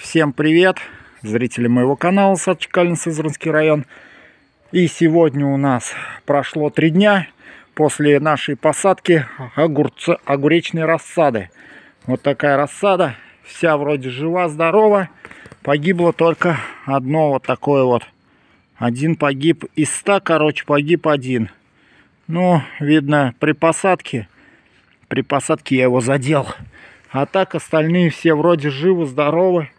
Всем привет, зрители моего канала Сад Чекалин, Сызранский район. И сегодня у нас прошло 3 дня после нашей посадки огуречной рассады. Вот такая рассада, вся вроде жива, здорова. Погибло только одно вот такое вот. Один погиб из 100, короче, погиб один. Ну, видно, при посадке я его задел. А так остальные все вроде живы, здоровы.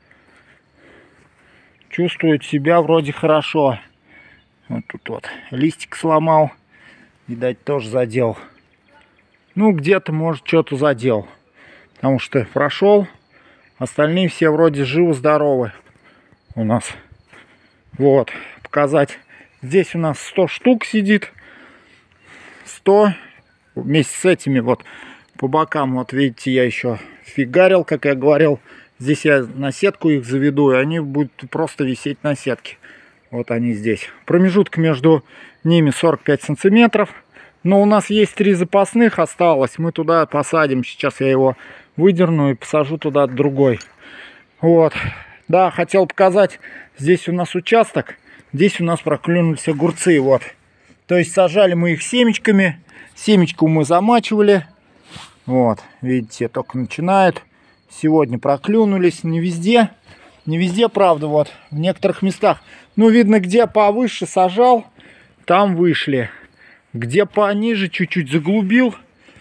Чувствуют себя вроде хорошо. Вот тут вот листик сломал. Видать, тоже задел. Ну, где-то, может, что-то задел. Потому что прошел. Остальные все вроде живы, здоровы у нас. Вот, показать. Здесь у нас 100 штук сидит. 100 вместе с этими вот по бокам. Вот видите, я еще фигарил, как я говорил. Здесь я на сетку их заведу, и они будут просто висеть на сетке. Вот они здесь. Промежуток между ними 45 сантиметров. Но у нас есть 3 запасных осталось. Мы туда посадим. Сейчас я его выдерну и посажу туда другой. Вот. Да, хотел показать. Здесь у нас участок. Здесь у нас проклюнулись огурцы. Вот. То есть сажали мы их семечками. Семечку мы замачивали. Вот. Видите, только начинают. Сегодня проклюнулись. Не везде. Не везде, правда, вот. В некоторых местах. Ну, видно, где повыше сажал, там вышли. Где пониже, чуть-чуть заглубил,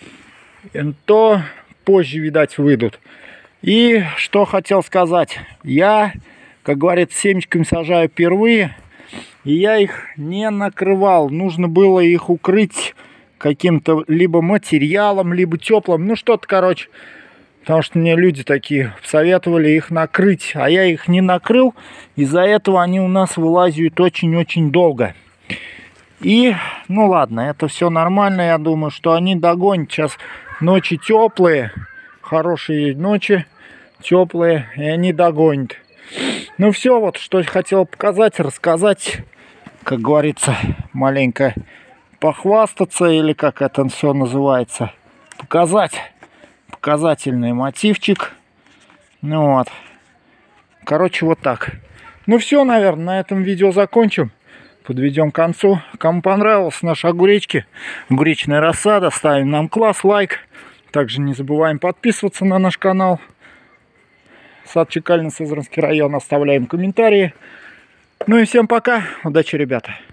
то позже, видать, выйдут. И что хотел сказать. Я, как говорится, семечками сажаю впервые. И я их не накрывал. Нужно было их укрыть каким-то либо материалом, либо теплым. Ну, что-то, короче. Потому что мне люди такие советовали их накрыть. А я их не накрыл. Из-за этого они у нас вылазят очень-очень долго. И, ну ладно, это все нормально. Я думаю, что они догонят. Сейчас ночи теплые. Хорошие ночи. Теплые. И они догонят. Ну все, вот что хотел показать, рассказать. Как говорится, маленько похвастаться. Или как это все называется. Показать. Показательный мотивчик. Ну вот. Короче, вот так. Ну все, наверное, на этом видео закончим. Подведем к концу. Кому понравилось наши огуречки, огуречная рассада, ставим нам класс, лайк. Также не забываем подписываться на наш канал. Сад Чекалин, Сызранский район. Оставляем комментарии. Ну и всем пока. Удачи, ребята.